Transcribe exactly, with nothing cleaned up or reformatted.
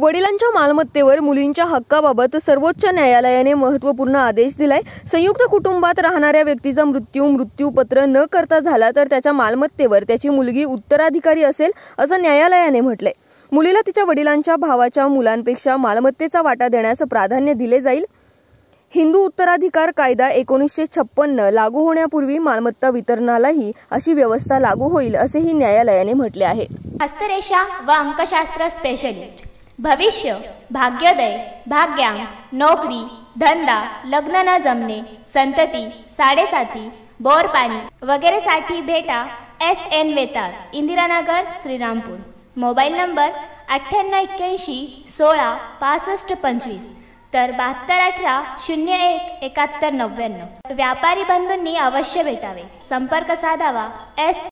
वडिलांच्या मालमत्तेवर मुलींच्या हक्काबाबत सर्वोच्च न्यायालयाने महत्त्वपूर्ण आदेश दिलाय। संयुक्त कुटुंबात राहणाऱ्या व्यक्तीचा मृत्यू मृत्यूपत्र न करता झाला तर त्याच्या मालमत्तेवर त्याची मुलगी उत्तराधिकारी असेल असं न्यायालयाने म्हटलंय। मुलीला तिच्या वडिलांच्या भावाच्या मुलांपेक्षा मालमत्तेचा वाटा देण्यास प्राधान्य दिले जाईल। हिंदू उत्तराधिकार कायदा एकोणीसशे छप्पन्न लागू होण्यापूर्वी मालमत्ता वितरणालाही अशी व्यवस्था लागू होईल असेही न्यायालयाने म्हटले आहे। हस्तरेषा व अंकशास्त्र स्पेशलिस्ट, भविष्य, भाग्योदय, भाग्यांक, नोकरी, धंदा, लग्न न जमणे, संतती, साडेसाती, बोरपाणी वगैरे साठी भेटा S N Vetal, Indiranagar, Shrirampur. Mobile number अठ्ठ्याण्णव एक्क्याऐंशी सोळा पासष्ट पंचवीस तर बहात्तर अठरा शून्य एक एकाहत्तर नव्याण्णव। व्यापारी बंधूंनी अवश्य भेटावे। संपर्क साधावा एस